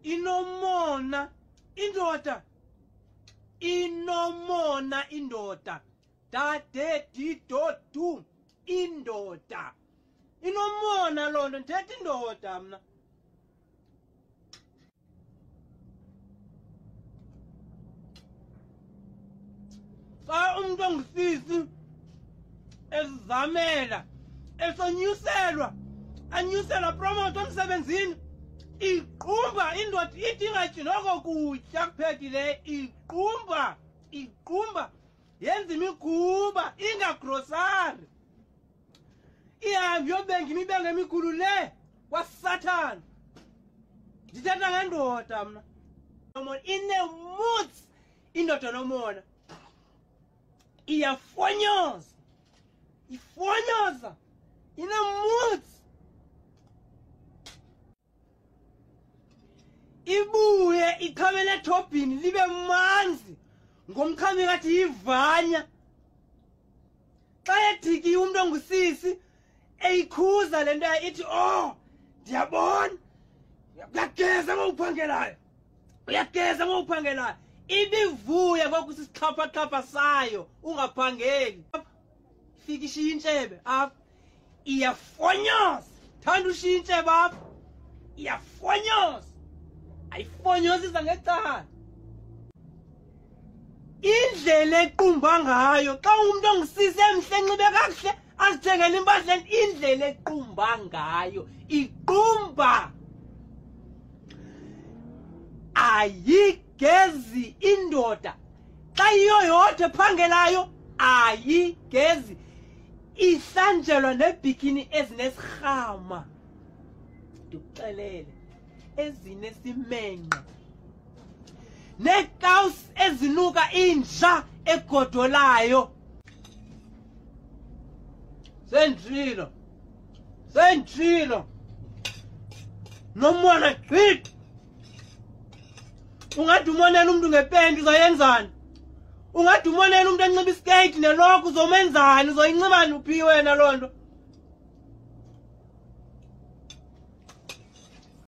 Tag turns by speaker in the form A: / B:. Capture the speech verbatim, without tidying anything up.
A: inomona indoda inomona indoda dade didodu indoda inomona lonto ndithetha indoda mna xa umuntu ongusisi ezizamela esonyuselwa anyuselwa promote emsebenzini iqumba indoda ithi ingatyi noko kutya kuphekileyo iqumba iqumba yenza imiguba ingagrosari ihambe yobenga imibengo emikhulu le kwasathana ndithetha ngendoda mna inemoods indoda nomona iyafonyoza ifonyoza inemoods ibuye iqhamele ethobhini libe manzi ngomkhami kathi yivanya xa ediki umuntu ongusisi eyikhuza le nto ithi oh ndiyabona uyageza ngowuphangelayo uyageza ngowuphangelayo ibivuye ngokusisixhaphaxhapha sayo ungaphangeli fika ishiya intshebe apha iyafonyoza thanda ushiya intshebe apha iyafonyoza ayifonyozisa ngecala indlela equmba ngayo xa umuntu ongusisi emhle enxibe kakuhle azithengele impahla indlela equmba ngayo iqumba ayigezi indoda xa iyo yodwa ephangelayo ayigezi ihlanjelwa nebikini ezinesirhama ndikuxelele ezinesimenqa nekawusi ezinuka inja egodolayo sendrilo sendrilo nomona gqithi ungathi umonela umuntu ngepenti uzoyenzani ungathi umonela umuntu enxiba iskate neloko uzomenzani uzoyincibani uphi wena loo nto